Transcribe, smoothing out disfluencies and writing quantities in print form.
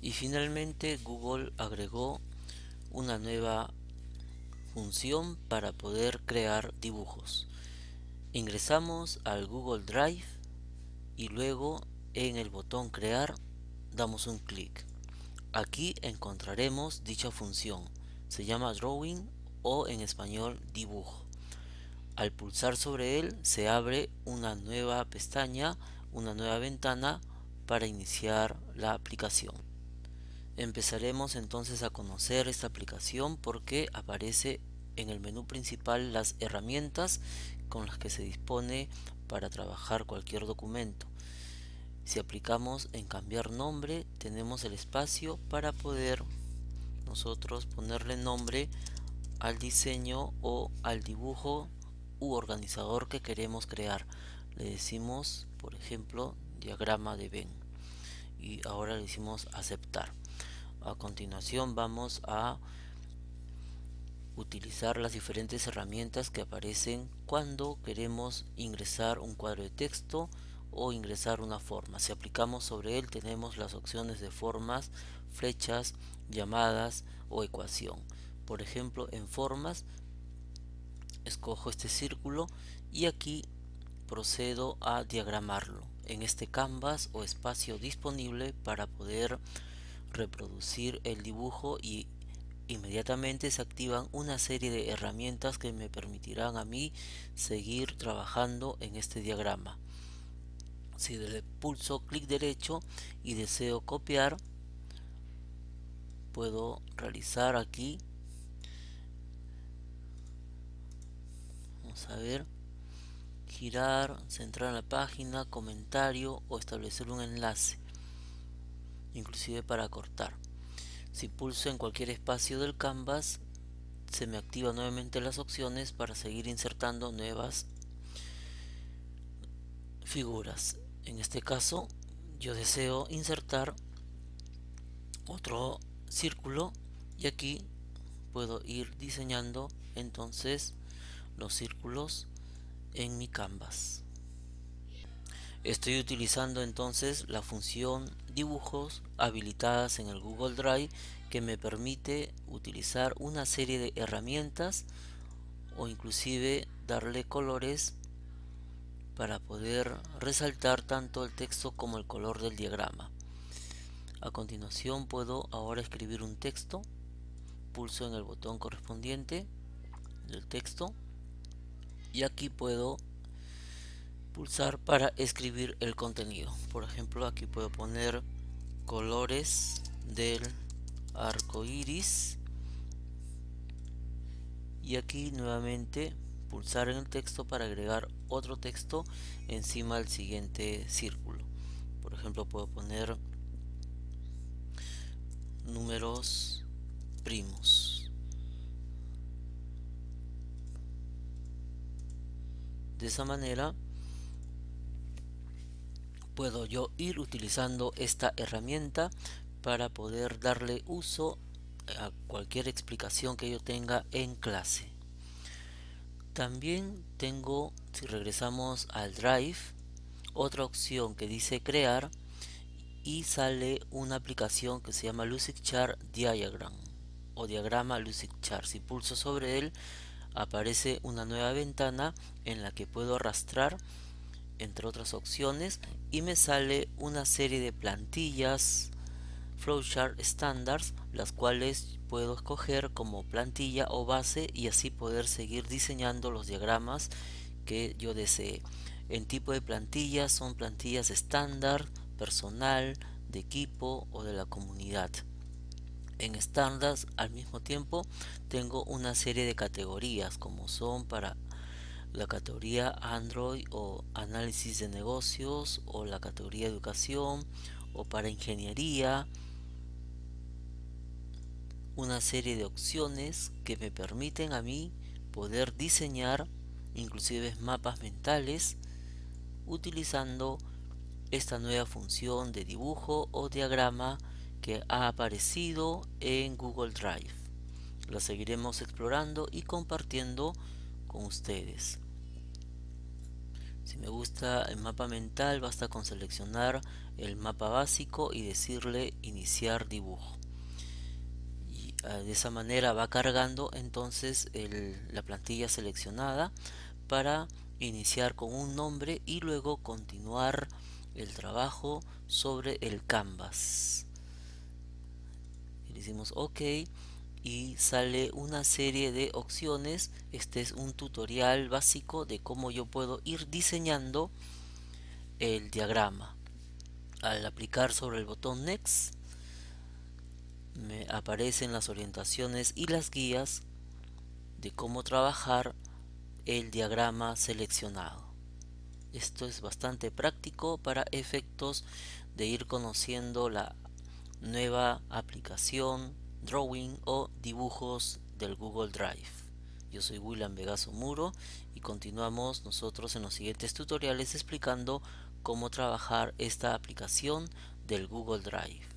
Y finalmente Google agregó una nueva función para poder crear dibujos. Ingresamos al Google Drive y luego en el botón crear damos un clic. Aquí encontraremos dicha función. Se llama Drawing o en español dibujo. Al pulsar sobre él se abre una nueva pestaña, una nueva ventana para iniciar la aplicación. Empezaremos entonces a conocer esta aplicación porque aparece en el menú principal las herramientas con las que se dispone para trabajar cualquier documento. Si aplicamos en cambiar nombre, tenemos el espacio para poder nosotros ponerle nombre al diseño o al dibujo u organizador que queremos crear. Le decimos, por ejemplo, diagrama de Venn y ahora le decimos aceptar. A continuación vamos a utilizar las diferentes herramientas que aparecen cuando queremos ingresar un cuadro de texto o ingresar una forma. Si aplicamos sobre él tenemos las opciones de formas, flechas, llamadas o ecuación. Por ejemplo, en formas escojo este círculo y aquí procedo a diagramarlo en este canvas o espacio disponible para poder reproducir el dibujo, y inmediatamente se activan una serie de herramientas que me permitirán a mí seguir trabajando en este diagrama. Si le pulso clic derecho y deseo copiar, puedo realizar aquí, vamos a ver, girar, centrar en la página, comentario o establecer un enlace, inclusive para cortar. Si pulso en cualquier espacio del canvas, se me activan nuevamente las opciones para seguir insertando nuevas figuras. En este caso, yo deseo insertar otro círculo y aquí puedo ir diseñando entonces los círculos en mi canvas. Estoy utilizando entonces la función dibujos habilitadas en el Google Drive, que me permite utilizar una serie de herramientas o inclusive darle colores para poder resaltar tanto el texto como el color del diagrama. A continuación puedo ahora escribir un texto, pulso en el botón correspondiente del texto y aquí puedo pulsar para escribir el contenido. Por ejemplo, aquí puedo poner colores del arco iris y aquí nuevamente pulsar en el texto para agregar otro texto encima del siguiente círculo. Por ejemplo, puedo poner números primos. De esa manera puedo yo ir utilizando esta herramienta para poder darle uso a cualquier explicación que yo tenga en clase. También tengo, si regresamos al Drive, otra opción que dice crear y sale una aplicación que se llama Lucidchart Diagram o diagrama Lucidchart. Si pulso sobre él aparece una nueva ventana en la que puedo arrastrar entre otras opciones y me sale una serie de plantillas flowchart standards, las cuales puedo escoger como plantilla o base y así poder seguir diseñando los diagramas que yo desee. En tipo de plantillas son plantillas estándar, personal, de equipo o de la comunidad. En standards al mismo tiempo tengo una serie de categorías como son para la categoría Android o análisis de negocios o la categoría educación o para ingeniería, una serie de opciones que me permiten a mí poder diseñar inclusive mapas mentales utilizando esta nueva función de dibujo o diagrama que ha aparecido en Google Drive. La seguiremos explorando y compartiendo con ustedes. Si me gusta el mapa mental, basta con seleccionar el mapa básico y decirle iniciar dibujo. Y de esa manera va cargando entonces la plantilla seleccionada para iniciar con un nombre y luego continuar el trabajo sobre el canvas. Y le decimos OK y sale una serie de opciones. Este es un tutorial básico de cómo yo puedo ir diseñando el diagrama. Al aplicar sobre el botón Next me aparecen las orientaciones y las guías de cómo trabajar el diagrama seleccionado. Esto es bastante práctico para efectos de ir conociendo la nueva aplicación Drawing o dibujos del Google Drive. Yo soy William Vegaso Muro y continuamos nosotros en los siguientes tutoriales explicando cómo trabajar esta aplicación del Google Drive.